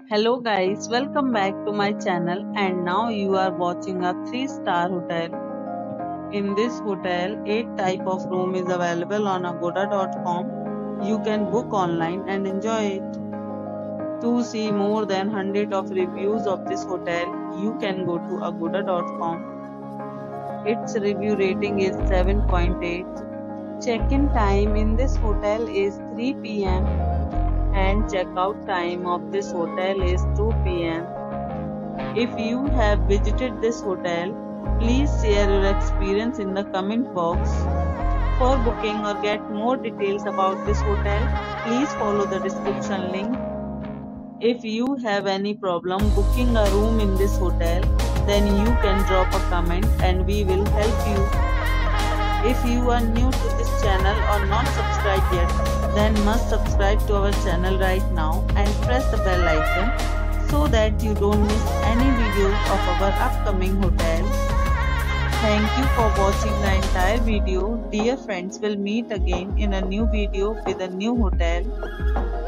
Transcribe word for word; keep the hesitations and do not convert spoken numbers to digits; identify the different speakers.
Speaker 1: Hello guys, welcome back to my channel and now you are watching a three star hotel. In this hotel, eight type of room is available on agoda dot com. You can book online and enjoy it. To see more than one hundred of reviews of this hotel, you can go to agoda dot com. Its review rating is seven point eight. Check-in time in this hotel is three p m and check-out time of this hotel is two p m If you have visited this hotel, please share your experience in the comment box. For booking or get more details about this hotel, please follow the description link. If you have any problem booking a room in this hotel, then you can drop a comment and we will help you. If you are new to this channel or not subscribed yet, then must subscribe to our channel right now and press the bell icon so that you don't miss any videos of our upcoming hotel. Thank you for watching the entire video. Dear friends, we'll meet again in a new video with a new hotel.